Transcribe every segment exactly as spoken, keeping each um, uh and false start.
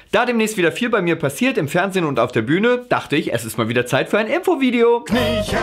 Da demnächst wieder viel bei mir passiert, im Fernsehen und auf der Bühne, dachte ich, es ist mal wieder Zeit für ein Infovideo. Kniechen!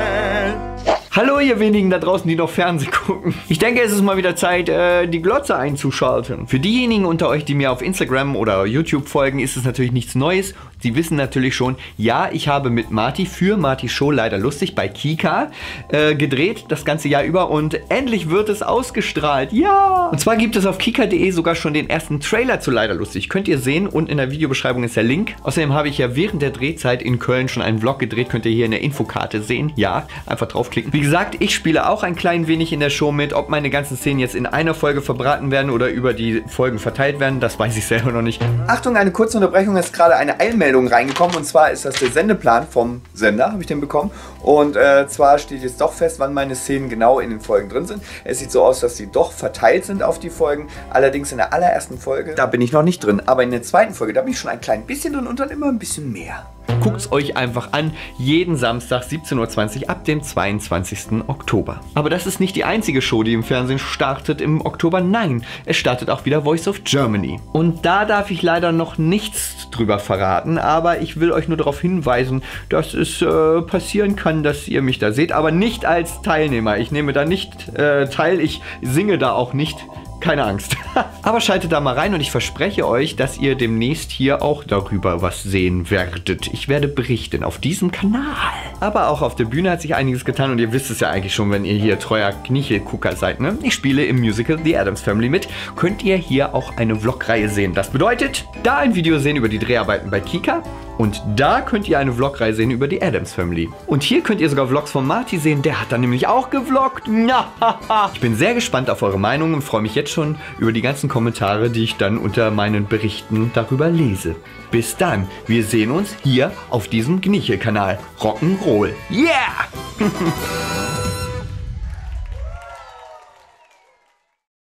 Hallo ihr wenigen da draußen, die noch Fernsehen gucken. Ich denke, es ist mal wieder Zeit, äh, die Glotze einzuschalten. Für diejenigen unter euch, die mir auf Instagram oder YouTube folgen, ist es natürlich nichts Neues. Sie wissen natürlich schon, ja, ich habe mit Marty für Marty Show leider lustig bei Kika äh, gedreht, das ganze Jahr über, und endlich wird es ausgestrahlt. Ja! Und zwar gibt es auf kika punkt de sogar schon den ersten Trailer zu Leider Lustig. Könnt ihr sehen, und in der Videobeschreibung ist der Link. Außerdem habe ich ja während der Drehzeit in Köln schon einen Vlog gedreht, könnt ihr hier in der Infokarte sehen. Ja, einfach draufklicken. Wie gesagt, ich spiele auch ein klein wenig in der Show mit. Ob meine ganzen Szenen jetzt in einer Folge verbraten werden oder über die Folgen verteilt werden, das weiß ich selber noch nicht. Achtung, eine kurze Unterbrechung, ist gerade eine Eilmeldung reingekommen, und zwar ist das der Sendeplan vom Sender, habe ich den bekommen, und äh, zwar steht jetzt doch fest, wann meine Szenen genau in den Folgen drin sind. Es sieht so aus, dass sie doch verteilt sind auf die Folgen, allerdings in der allerersten Folge, da bin ich noch nicht drin, aber in der zweiten Folge, da bin ich schon ein klein bisschen drin und dann immer ein bisschen mehr. Guckt es euch einfach an, jeden Samstag siebzehn Uhr zwanzig ab dem zweiundzwanzigsten Oktober. Aber das ist nicht die einzige Show, die im Fernsehen startet im Oktober. Nein, es startet auch wieder Voice of Germany. Und da darf ich leider noch nichts drüber verraten, aber ich will euch nur darauf hinweisen, dass es äh, passieren kann, dass ihr mich da seht, aber nicht als Teilnehmer. Ich nehme da nicht äh, teil, ich singe da auch nicht. Keine Angst. Aber schaltet da mal rein und ich verspreche euch, dass ihr demnächst hier auch darüber was sehen werdet. Ich werde berichten auf diesem Kanal. Aber auch auf der Bühne hat sich einiges getan und ihr wisst es ja eigentlich schon, wenn ihr hier treuer Knieche-Gucker seid, ne? Ich spiele im Musical The Addams Family mit. Könnt ihr hier auch eine Vlogreihe sehen. Das bedeutet, da ein Video sehen über die Dreharbeiten bei Kika. Und da könnt ihr eine Vlogreihe sehen über die Addams Family. Und hier könnt ihr sogar Vlogs von Marty sehen. Der hat dann nämlich auch gevloggt. Ich bin sehr gespannt auf eure Meinung und freue mich jetzt schon über die ganzen Kommentare, die ich dann unter meinen Berichten darüber lese. Bis dann. Wir sehen uns hier auf diesem Knieche-Kanal. Rock'n'Roll. Yeah!